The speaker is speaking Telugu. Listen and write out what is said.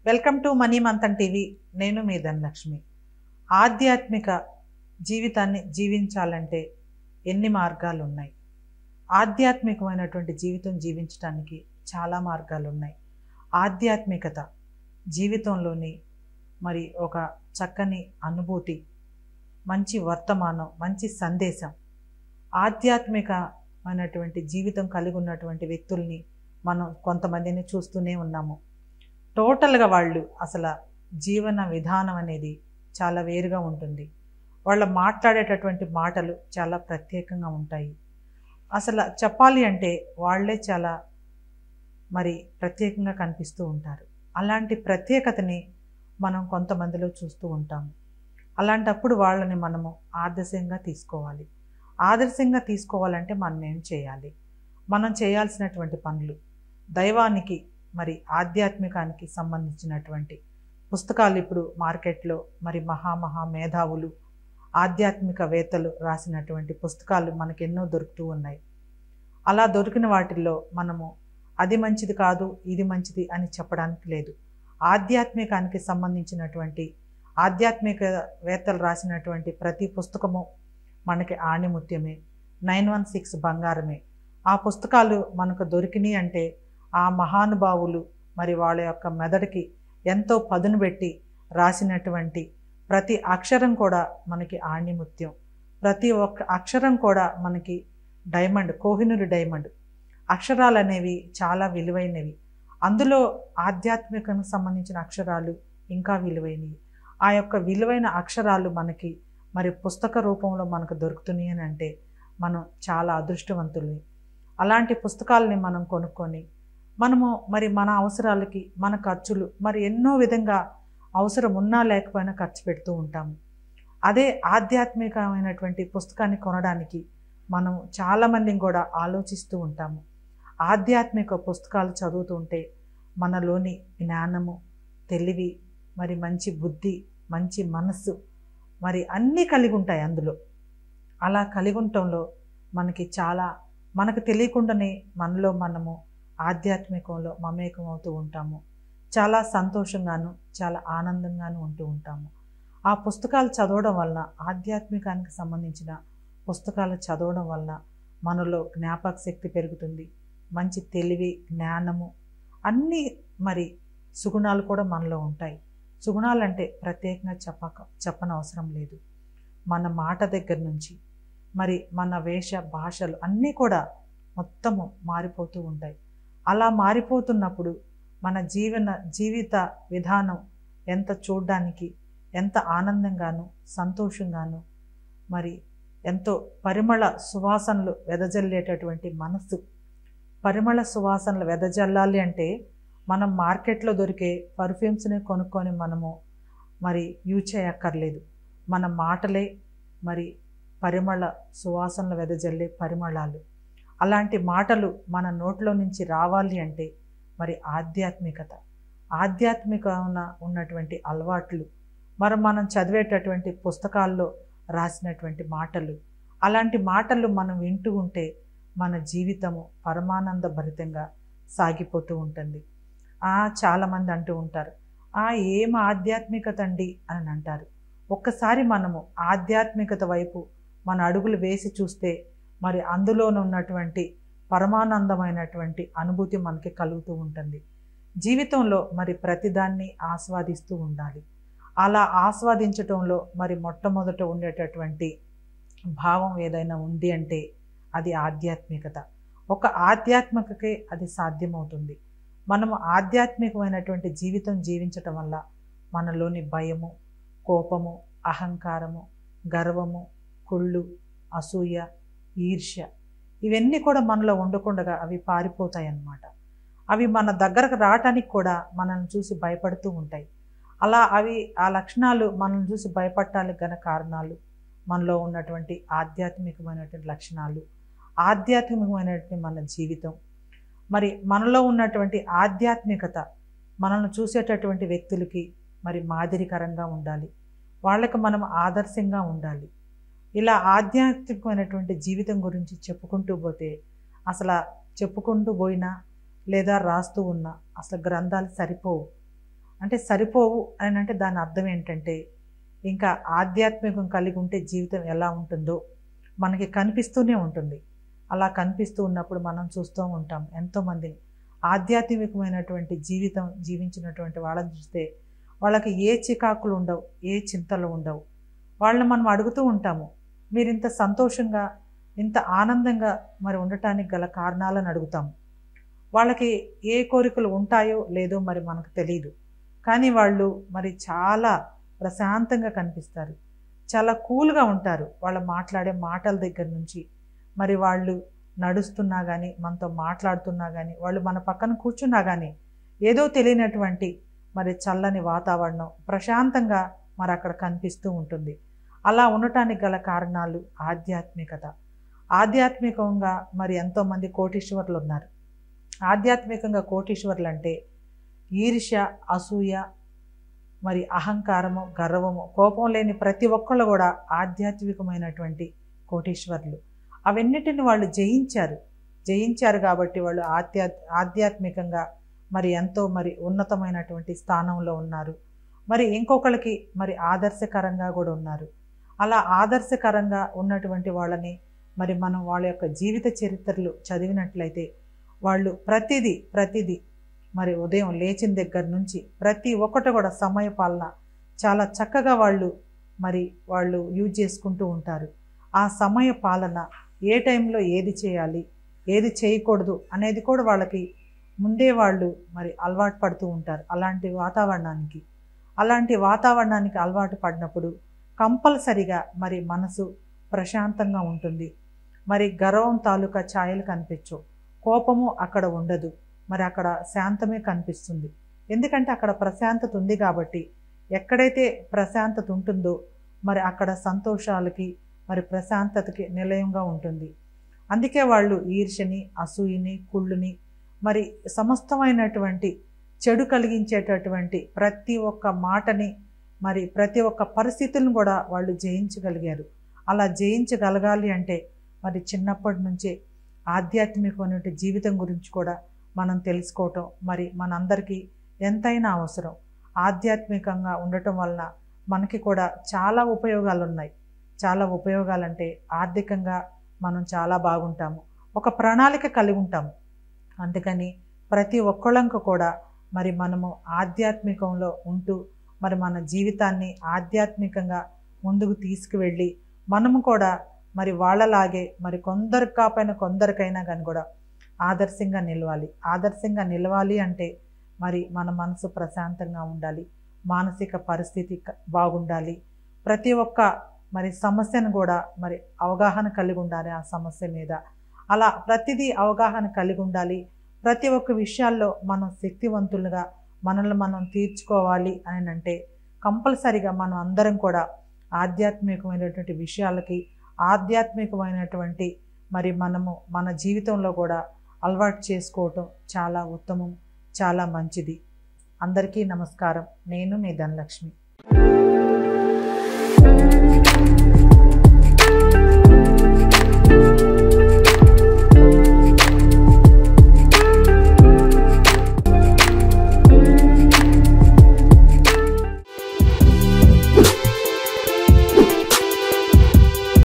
Welcome to money Manthan TV. నేను మీ ధనలక్ష్మి. ఆధ్యాత్మిక జీవితాన్ని జీవించాలంటే ఎన్ని మార్గాలు ఉన్నాయి? ఆధ్యాత్మికమైనటువంటి జీవితం జీవించడానికి చాలా మార్గాలు ఉన్నాయి. ఆధ్యాత్మికత జీవితంలోని ఒక చక్కని అనుభూతి, మంచి వర్తమానం, మంచి సందేశం. ఆధ్యాత్మికమైనటువంటి జీవితం కలిగి ఉన్నటువంటి వ్యక్తుల్ని మనం కొంతమందిని చూస్తూనే ఉన్నాము. టోటల్గా వాళ్ళు అసలు జీవన విధానం అనేది చాలా వేరుగా ఉంటుంది. వాళ్ళు మాట్లాడేటటువంటి మాటలు చాలా ప్రత్యేకంగా ఉంటాయి. అసలు చెప్పాలి అంటే వాళ్ళే చాలా ప్రత్యేకంగా కనిపిస్తూ ఉంటారు. అలాంటి ప్రత్యేకతని మనం కొంతమందిలో చూస్తూ ఉంటాము. అలాంటప్పుడు వాళ్ళని మనము ఆదర్శంగా తీసుకోవాలి. ఆదర్శంగా తీసుకోవాలంటే మనం ఏం చేయాలి? మనం చేయాల్సినటువంటి పనులు, దైవానికి ఆధ్యాత్మికానికి సంబంధించినటువంటి పుస్తకాలు ఇప్పుడు మార్కెట్లో మహా మేధావులు, ఆధ్యాత్మికవేత్తలు రాసినటువంటి పుస్తకాలు మనకు ఎన్నో దొరుకుతూ ఉన్నాయి. అలా దొరికిన వాటిల్లో మనము అది మంచిది కాదు, ఇది మంచిది అని చెప్పడానికి లేదు. ఆధ్యాత్మికానికి సంబంధించినటువంటి ఆధ్యాత్మికవేత్తలు రాసినటువంటి ప్రతి పుస్తకము మనకి ఆణిముత్యమే, 916 బంగారమే. ఆ పుస్తకాలు మనకు దొరికినాయి అంటే ఆ మహానుభావులు వాళ్ళ యొక్క మెదడుకి ఎంతో పదును పెట్టి రాసినటువంటి ప్రతి అక్షరం కూడా మనకి ఆణిముత్యం. ప్రతి ఒక్క అక్షరం కూడా మనకి డైమండ్, కోహినూరు డైమండ్. అక్షరాలు అనేవి చాలా విలువైనవి. అందులో ఆధ్యాత్మికానికి సంబంధించిన అక్షరాలు ఇంకా విలువైనవి. ఆ యొక్క విలువైన అక్షరాలు మనకి పుస్తక రూపంలో మనకు దొరుకుతున్నాయి అని అంటే మనం చాలా అదృష్టవంతుల్ని. అలాంటి పుస్తకాలని మనం కొనుక్కొని మనము మన అవసరాలకి, మన ఖర్చులు ఎన్నో విధంగా అవసరం ఉన్నా లేకపోయినా ఖర్చు పెడుతూ ఉంటాము. అదే ఆధ్యాత్మికమైనటువంటి పుస్తకాన్ని కొనడానికి మనం చాలామందిని కూడా ఆలోచిస్తూ ఉంటాము. ఆధ్యాత్మిక పుస్తకాలు చదువుతుంటే మనలోని జ్ఞానము, తెలివి, మంచి బుద్ధి, మంచి మనస్సు అన్నీ కలిగి ఉంటాయి అందులో. అలా కలిగి ఉండటంలో మనకు తెలియకుండానే మనలో మనము ఆధ్యాత్మికంలో మమేకం అవుతూ ఉంటాము. చాలా సంతోషంగాను, చాలా ఆనందంగాను ఉంటూ ఉంటాము. ఆ పుస్తకాలు చదవడం వలన, ఆధ్యాత్మికానికి సంబంధించిన పుస్తకాలు చదవడం వలన మనలో జ్ఞాపక శక్తి పెరుగుతుంది. మంచి తెలివి, జ్ఞానము, అన్నీ సుగుణాలు కూడా మనలో ఉంటాయి. సుగుణాలు అంటే ప్రత్యేకంగా చెప్పనవసరం లేదు. మన మాట దగ్గర నుంచి మన వేష భాషలు అన్నీ కూడా మొత్తము మారిపోతూ ఉంటాయి. అలా మారిపోతున్నప్పుడు మన జీవిత విధానం ఎంత చూడడానికి ఎంత ఆనందంగాను, సంతోషంగాను, ఎంతో పరిమళ సువాసనలు వెదజల్లేటటువంటి మనస్సు. పరిమళ సువాసనలు వెదజల్లాలి అంటే మనం మార్కెట్లో దొరికే పర్ఫ్యూమ్స్ని కొనుక్కొని మనము యూజ్ చేయక్కర్లేదు. మన మాటలే పరిమళ సువాసనలు వెదజల్లే పరిమళాలు. అలాంటి మాటలు మన నోట్లో నుంచి రావాలి అంటే ఆధ్యాత్మిక ఉన్నటువంటి అలవాట్లు, మనం చదివేటటువంటి పుస్తకాల్లో రాసినటువంటి మాటలు, అలాంటి మాటలు మనం వింటూ ఉంటే మన జీవితము పరమానంద భరితంగా సాగిపోతూ ఉంటుంది. చాలామంది అంటూ ఉంటారు, ఏం ఆధ్యాత్మికత అండి అని అంటారు. ఒక్కసారి మనము ఆధ్యాత్మికత వైపు మన అడుగులు వేసి చూస్తే అందులోనున్నటువంటి పరమానందమైనటువంటి అనుభూతి మనకి కలుగుతూ ఉంటుంది. జీవితంలో ప్రతిదాన్ని ఆస్వాదిస్తూ ఉండాలి. అలా ఆస్వాదించటంలో మొట్టమొదట ఉండేటటువంటి భావం ఏదైనా ఉంది అంటే అది ఆధ్యాత్మికత. ఒక ఆధ్యాత్మికకే అది సాధ్యమవుతుంది. మనము ఆధ్యాత్మికమైనటువంటి జీవితం జీవించటం వల్ల మనలోని భయము, కోపము, అహంకారము, గర్వము, కుళ్ళు, అసూయ, ఈర్ష్య ఇవన్నీ కూడా మనలో ఉండకుండా అవి పారిపోతాయి అన్నమాట. అవి మన దగ్గరకు రావటానికి కూడా మనల్ని చూసి భయపడుతూ ఉంటాయి. అలా ఆ లక్షణాలు మనల్ని చూసి భయపడటానికి గల కారణాలు మనలో ఉన్నటువంటి ఆధ్యాత్మికమైనటువంటి లక్షణాలు, ఆధ్యాత్మికమైనటువంటి మన జీవితం. మనలో ఉన్నటువంటి ఆధ్యాత్మికత మనల్ని చూసేటటువంటి వ్యక్తులకి మాదిరికరంగా ఉండాలి. వాళ్ళకి మనం ఆదర్శంగా ఉండాలి. ఇలా ఆధ్యాత్మికమైనటువంటి జీవితం గురించి చెప్పుకుంటూ పోతే అసలు చెప్పుకుంటూ పోయినా లేదా రాస్తూ ఉన్నా అసలు గ్రంథాలు సరిపోవు. అంటే సరిపోవు అని అంటే దాని అర్థం ఏంటంటే ఇంకా ఆధ్యాత్మికం కలిగి ఉంటే జీవితం ఎలా ఉంటుందో మనకి కనిపిస్తూనే ఉంటుంది. అలా కనిపిస్తూ ఉన్నప్పుడు మనం చూస్తూ ఉంటాం ఎంతోమందిని ఆధ్యాత్మికమైనటువంటి జీవితం జీవించినటువంటి వాళ్ళని చూస్తే వాళ్ళకి ఏ చికాకులు ఉండవు, ఏ చింతలు ఉండవు. వాళ్ళని మనం అడుగుతూ ఉంటాము, మీరు ఇంత సంతోషంగా ఇంత ఆనందంగా మరి ఉండటానికి గల కారణాలను అడుగుతాము. వాళ్ళకి ఏ కోరికలు ఉంటాయో లేదో మరి మనకు తెలియదు, కానీ వాళ్ళు మరి చాలా ప్రశాంతంగా కనిపిస్తారు, చాలా కూల్గా ఉంటారు. వాళ్ళు మాట్లాడే మాటల దగ్గర నుంచి మరి వాళ్ళు నడుస్తున్నా కానీ, మనతో మాట్లాడుతున్నా కానీ, వాళ్ళు మన పక్కన కూర్చున్నా కానీ ఏదో తెలియనటువంటి మరి చల్లని వాతావరణం ప్రశాంతంగా మరి అక్కడ కనిపిస్తూ ఉంటుంది. అలా ఉండటానికి గల కారణాలు ఆధ్యాత్మికత. ఆధ్యాత్మికంగా మరి ఎంతోమంది కోటీశ్వరులు ఉన్నారు. ఆధ్యాత్మికంగా కోటీశ్వరులు అంటే ఈర్ష్య, అసూయ, మరి అహంకారము, గర్వము, కోపం లేని ప్రతి ఒక్కళ్ళు కూడా ఆధ్యాత్మికమైనటువంటి కోటీశ్వరులు. అవన్నిటిని వాళ్ళు జయించారు కాబట్టి వాళ్ళు ఆధ్యాత్మికంగా మరి ఎంతో మరి ఉన్నతమైనటువంటి స్థానంలో ఉన్నారు. మరి ఇంకొకరికి మరి ఆదర్శకరంగా కూడా ఉన్నారు. అలా ఆదర్శకరంగా ఉన్నటువంటి వాళ్ళని మరి మనం వాళ్ళ యొక్క జీవిత చరిత్రలు చదివినట్లయితే వాళ్ళు ప్రతిదీ మరి ఉదయం లేచిన దగ్గర నుంచి ప్రతి ఒక్కటి కూడా సమయ పాలన చాలా చక్కగా వాళ్ళు యూజ్ చేసుకుంటూ ఉంటారు. ఆ సమయ పాలన ఏ టైంలో ఏది చేయాలి, ఏది చేయకూడదు అనేది కూడా వాళ్ళకి ముందే వాళ్ళు మరి అలవాటు పడుతూ ఉంటారు. అలాంటి వాతావరణానికి అలవాటు పడినప్పుడు కంపల్సరిగా మరి మనసు ప్రశాంతంగా ఉంటుంది. మరి గర్వం తాలూకా ఛాయలు కనిపించవు, కోపము అక్కడ ఉండదు, మరి అక్కడ శాంతమే కనిపిస్తుంది. ఎందుకంటే అక్కడ ప్రశాంతత ఉంది కాబట్టి. ఎక్కడైతే ప్రశాంతత ఉంటుందో మరి అక్కడ సంతోషాలకి మరి ప్రశాంతతకి నిలయంగా ఉంటుంది. అందుకే వాళ్ళు ఈర్ష్యని, అసూయని, కుళ్ళుని, మరి సమస్తమైనటువంటి చెడు కలిగించేటటువంటి ప్రతి ఒక్క మాటని, మరి ప్రతి ఒక్క పరిస్థితులను కూడా వాళ్ళు జయించగలిగారు. అలా జయించగలగాలి అంటే మరి చిన్నప్పటి నుంచే ఆధ్యాత్మికమైన జీవితం గురించి కూడా మనం తెలుసుకోవటం మరి మనందరికీ ఎంతైనా అవసరం. ఆధ్యాత్మికంగా ఉండటం వలన మనకి కూడా చాలా ఉపయోగాలు ఉన్నాయి. చాలా ఉపయోగాలంటే ఆర్థికంగా మనం చాలా బాగుంటాము, ఒక ప్రణాళిక కలిగి ఉంటాము. అందుకని ప్రతి ఒక్కళ్ళంకు కూడా మరి మనము ఆధ్యాత్మికంలో ఉంటూ మరి మన జీవితాన్ని ఆధ్యాత్మికంగా ముందుకు తీసుకువెళ్ళి మనము కూడా మరి వాళ్ళలాగే మరి కొందరికి కాకపోయినా కొందరికైనా కానీ కూడా ఆదర్శంగా నిలవాలి అంటే మరి మన మనసు ప్రశాంతంగా ఉండాలి, మానసిక పరిస్థితి బాగుండాలి, ప్రతి ఒక్క మరి సమస్యను కూడా మరి అవగాహన కలిగి ఉండాలి. ఆ సమస్య మీద అలా ప్రతిదీ అవగాహన కలిగి ఉండాలి. ప్రతి ఒక్క విషయాల్లో మనం శక్తివంతులుగా మనల్ని మనం తీర్చుకోవాలి అని అంటే కంపల్సరిగా మనం అందరం కూడా ఆధ్యాత్మికమైనటువంటి విషయాలకి ఆధ్యాత్మికమైనటువంటి మరి మనము మన జీవితంలో కూడా అలవాటు చేసుకోవటం చాలా ఉత్తమం, చాలా మంచిది. అందరికీ నమస్కారం. నేను మీ ధనలక్ష్మి.